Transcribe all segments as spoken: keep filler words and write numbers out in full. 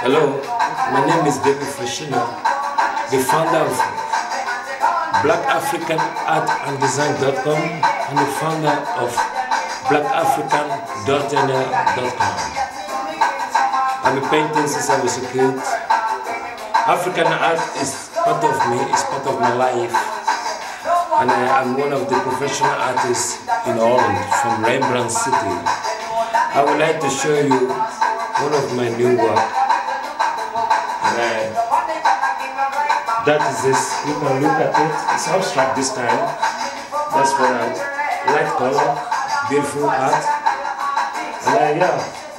Hello, my name is David Fashina, the founder of Black African Art and Design dot com and the founder of Black African dot N L dot com. I've been painting since I was a kid. African art is part of me, it's part of my life. And I am one of the professional artists in Holland, from Rembrandt City. I would like to show you one of my new work. And I, that is this. You can look at it. It's abstract this time. That's what I light color, beautiful art. And I, yeah.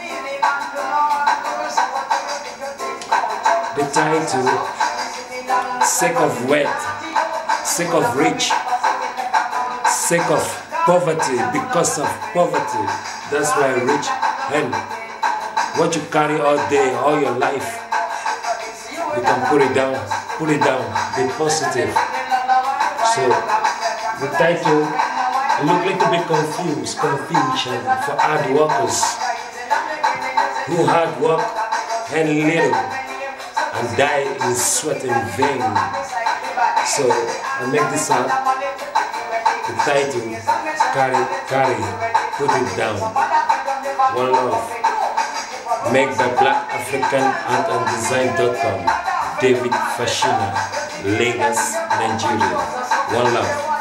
The title, Sake of Wealth, Sake of Rich, Sake of Poverty, because of poverty. That's why rich. And what you carry all day, all your life, you can put it down, put it down, be positive. So the title, you look a little bit confused, confusion for hard workers who hard work and little and die in sweat and vain. So I make this art, the title, carry, carry, put it down, one love. Made by Black African Art and Design dot com, David Fashina, Lagos, Nigeria. One love.